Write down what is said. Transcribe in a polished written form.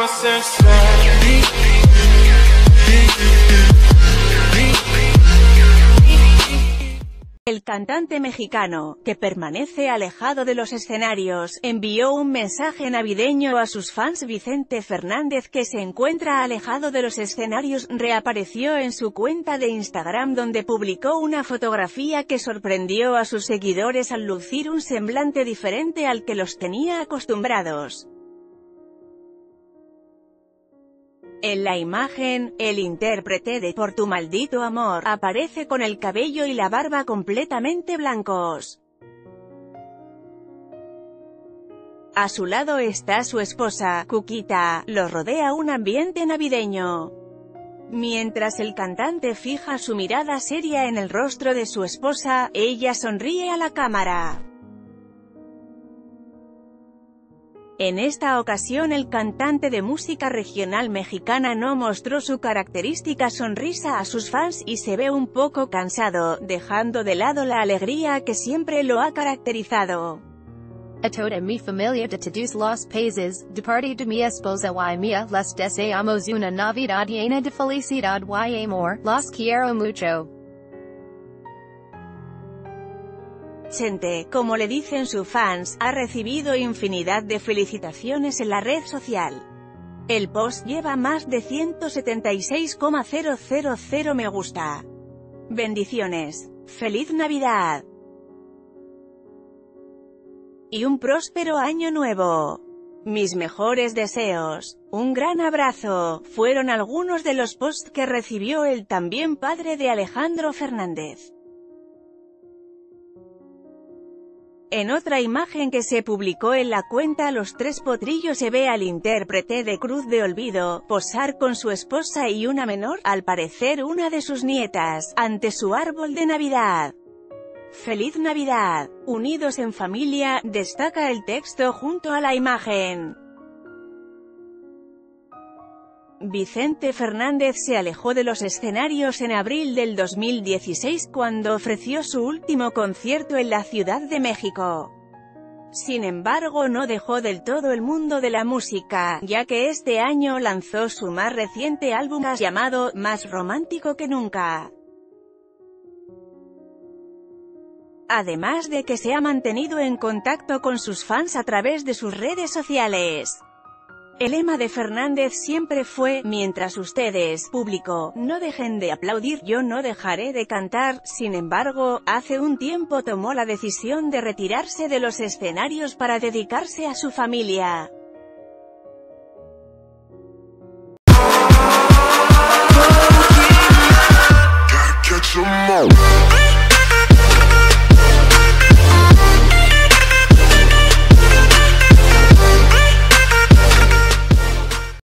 El cantante mexicano, que permanece alejado de los escenarios, envió un mensaje navideño a sus fans. Vicente Fernández, que se encuentra alejado de los escenarios, reapareció en su cuenta de Instagram, donde publicó una fotografía que sorprendió a sus seguidores al lucir un semblante diferente al que los tenía acostumbrados. En la imagen, el intérprete de Por tu maldito amor aparece con el cabello y la barba completamente blancos. A su lado está su esposa, Cuquita. Los rodea un ambiente navideño. Mientras el cantante fija su mirada seria en el rostro de su esposa, ella sonríe a la cámara. En esta ocasión el cantante de música regional mexicana no mostró su característica sonrisa a sus fans y se ve un poco cansado, dejando de lado la alegría que siempre lo ha caracterizado. A toda mi familia de todos los países, de parte de mi esposa y mía, les deseamos una Navidad llena de felicidad y amor, los quiero mucho. Chente, como le dicen sus fans, ha recibido infinidad de felicitaciones en la red social. El post lleva más de 176,000 me gusta. Bendiciones. ¡Feliz Navidad! Y un próspero año nuevo. Mis mejores deseos. Un gran abrazo, fueron algunos de los posts que recibió el también padre de Alejandro Fernández. En otra imagen que se publicó en la cuenta Los Tres Potrillos se ve al intérprete de Cruz de Olvido posar con su esposa y una menor, al parecer una de sus nietas, ante su árbol de Navidad. ¡Feliz Navidad! Unidos en familia, destaca el texto junto a la imagen. Vicente Fernández se alejó de los escenarios en abril del 2016 cuando ofreció su último concierto en la Ciudad de México. Sin embargo, no dejó del todo el mundo de la música, ya que este año lanzó su más reciente álbum llamado Más romántico que nunca. Además de que se ha mantenido en contacto con sus fans a través de sus redes sociales. El lema de Fernández siempre fue, mientras ustedes, público, no dejen de aplaudir, yo no dejaré de cantar. Sin embargo, hace un tiempo tomó la decisión de retirarse de los escenarios para dedicarse a su familia.